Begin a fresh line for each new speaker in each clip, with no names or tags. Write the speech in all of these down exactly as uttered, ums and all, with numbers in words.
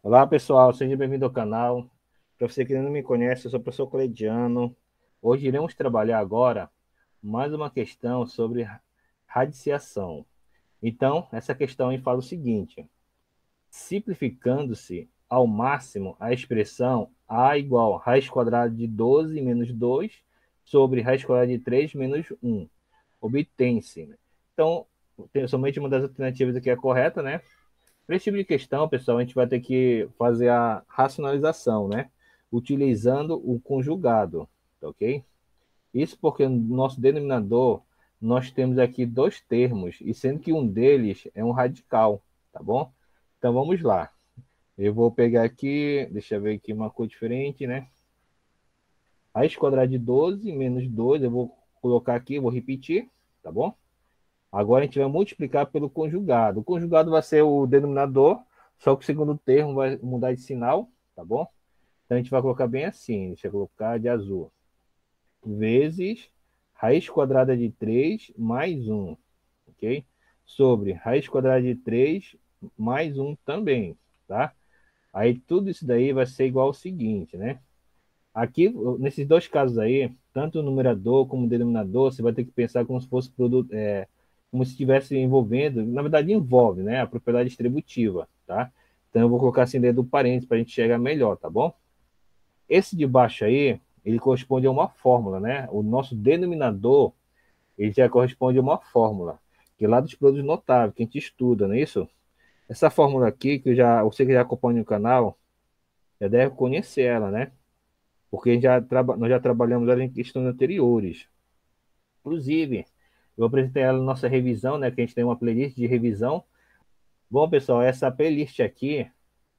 Olá, pessoal, seja bem-vindo ao canal. Para você que ainda não me conhece, eu sou o professor Cleidiano. Hoje iremos trabalhar agora mais uma questão sobre radiciação. Então, essa questão aí fala o seguinte: simplificando-se ao máximo a expressão a igual a raiz quadrada de doze menos dois sobre raiz quadrada de três menos um. Obtém-se. Então, tem somente uma das alternativas aqui é a correta, né? Para esse tipo de questão, pessoal, a gente vai ter que fazer a racionalização, né? Utilizando o conjugado, tá ok? Isso porque no nosso denominador nós temos aqui dois termos, e sendo que um deles é um radical, tá bom? Então vamos lá. Eu vou pegar aqui, deixa eu ver aqui uma cor diferente, né? Raiz quadrada de doze menos dois, eu vou colocar aqui, vou repetir, tá bom? Agora a gente vai multiplicar pelo conjugado. O conjugado vai ser o denominador, só que o segundo termo vai mudar de sinal, tá bom? Então a gente vai colocar bem assim, deixa eu colocar de azul. Vezes raiz quadrada de três mais um, ok? Sobre raiz quadrada de três mais um também, tá? Aí tudo isso daí vai ser igual ao seguinte, né? Aqui, nesses dois casos aí, tanto o numerador como o denominador, você vai ter que pensar como se fosse produto, é, como se estivesse envolvendo, na verdade envolve, né, a propriedade distributiva, tá? Então eu vou colocar assim dentro do parênteses para a gente chegar melhor, tá bom? Esse de baixo aí, ele corresponde a uma fórmula, né? O nosso denominador, ele já corresponde a uma fórmula, que é lá dos produtos notáveis, que a gente estuda, não é isso? Essa fórmula aqui, que eu já, você que já acompanha o canal, já deve conhecer ela, né? Porque já traba, nós já trabalhamos ela em questões anteriores. Inclusive, eu apresentei ela na nossa revisão, né? Que a gente tem uma playlist de revisão. Bom, pessoal, essa playlist aqui,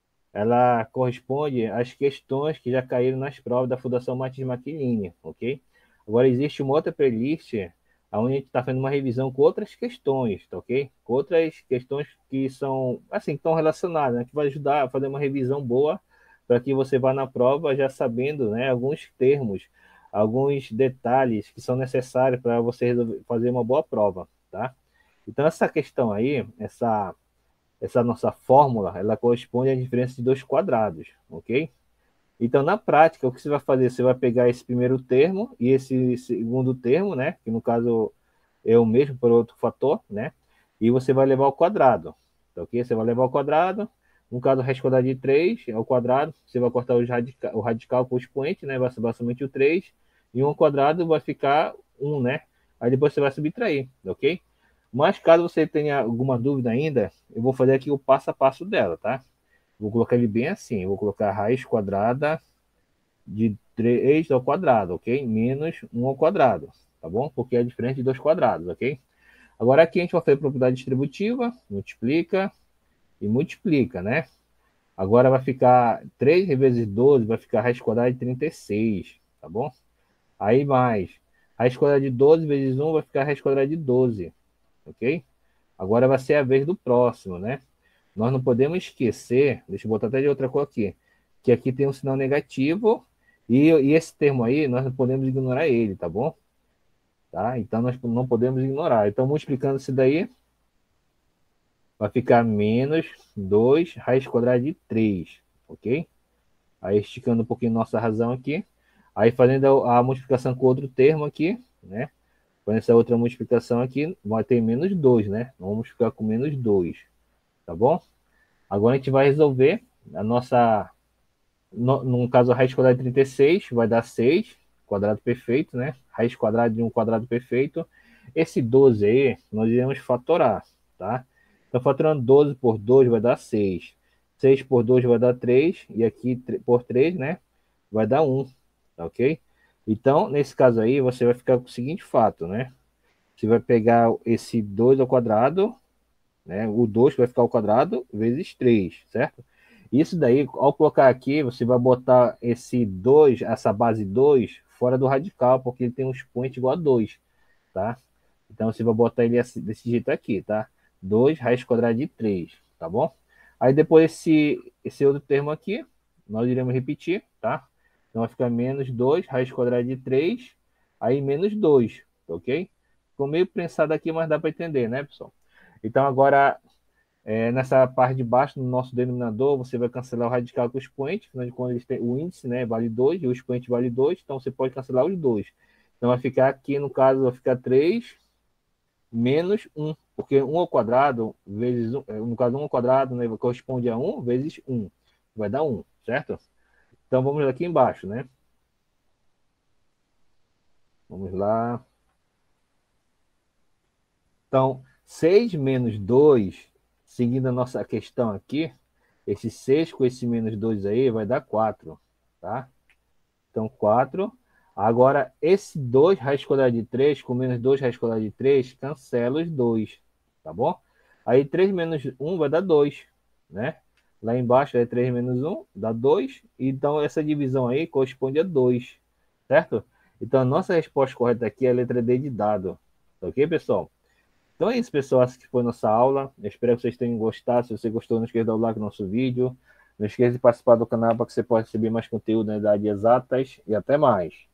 ela corresponde às questões que já caíram nas provas da Fundação Martins Maquiline, ok? Agora, existe uma outra playlist onde a gente está fazendo uma revisão com outras questões, tá ok? Com outras questões que são, assim, que estão relacionadas, né? Que vai ajudar a fazer uma revisão boa para que você vá na prova já sabendo, né, alguns termos, alguns detalhes que são necessários para você resolver, fazer uma boa prova, tá? Então, essa questão aí, essa essa nossa fórmula, ela corresponde à diferença de dois quadrados, ok? Então, na prática, o que você vai fazer? Você vai pegar esse primeiro termo e esse segundo termo, né? Que no caso é o mesmo por outro fator, né? E você vai levar ao quadrado, tá ok? Você vai levar ao quadrado. No caso, raiz quadrada de três ao quadrado, você vai cortar os radica o radical com o expoente, né? Vai ser somente o três. E um ao quadrado vai ficar um, né? Aí depois você vai subtrair, ok? Mas caso você tenha alguma dúvida ainda, eu vou fazer aqui o passo a passo dela, tá? Vou colocar ele bem assim. Vou colocar raiz quadrada de três ao quadrado, ok? Menos um ao quadrado, tá bom? Porque é diferente de dois quadrados, ok? Agora aqui a gente vai fazer propriedade distributiva, multiplica e multiplica, né? Agora vai ficar três vezes doze, vai ficar raiz quadrada de trinta e seis, tá bom? Aí mais, raiz quadrada de doze vezes um vai ficar raiz quadrada de doze, ok? Agora vai ser a vez do próximo, né? Nós não podemos esquecer, deixa eu botar até de outra cor aqui, que aqui tem um sinal negativo e, e esse termo aí nós não podemos ignorar ele, tá bom? Tá? Então nós não podemos ignorar. Então multiplicando isso daí, vai ficar menos dois raiz quadrada de três, ok? Aí esticando um pouquinho nossa razão aqui, aí fazendo a, a multiplicação com outro termo aqui, né? Fazendo essa outra multiplicação aqui, vai ter menos dois, né? Vamos ficar com menos dois, tá bom? Agora a gente vai resolver a nossa, no, no caso a raiz quadrada de trinta e seis vai dar seis, quadrado perfeito, né? Raiz quadrada de um quadrado perfeito. Esse doze aí, nós iremos fatorar, tá? Então, fatorando doze por dois vai dar seis. seis por dois vai dar três, e aqui por três, né? Vai dar um, tá ok? Então, nesse caso aí, você vai ficar com o seguinte fato, né? Você vai pegar esse dois ao quadrado, né? O dois vai ficar ao quadrado vezes três, certo? Isso daí, ao colocar aqui, você vai botar esse dois, essa base dois, fora do radical, porque ele tem um expoente igual a dois, tá? Então você vai botar ele desse jeito aqui, tá? dois raiz quadrada de três, tá bom? Aí depois esse, esse outro termo aqui, nós iremos repetir, tá? Então vai ficar menos dois raiz quadrada de três, aí menos dois, ok? Ficou meio prensado aqui, mas dá para entender, né, pessoal? Então agora É, nessa parte de baixo, no nosso denominador, você vai cancelar o radical com o expoente, afinal de contas, eles têm- o índice, né, vale dois e o expoente vale dois, então você pode cancelar os dois. Então vai ficar aqui, no caso, vai ficar três menos um, porque um ao quadrado vezes um, no caso um ao quadrado, né, corresponde a um vezes um, vai dar um, certo? Então vamos aqui embaixo, né? Vamos lá. Então, seis menos dois, seguindo a nossa questão aqui, esse seis com esse menos dois aí vai dar quatro, tá? Então, quatro. Agora, esse dois raiz quadrada de três com menos dois raiz quadrada de três, cancela os dois, tá bom? Aí, três menos um vai dar dois, né? Lá embaixo é três menos um, dá dois. Então, essa divisão aí corresponde a dois, certo? Então, a nossa resposta correta aqui é a letra D de dado. Ok, pessoal? Então é isso, pessoal. Essa que foi a nossa aula. Eu espero que vocês tenham gostado. Se você gostou, não esqueça de dar o like no nosso vídeo. Não esqueça de participar do canal para que você possa receber mais conteúdo na idade exatas. E até mais.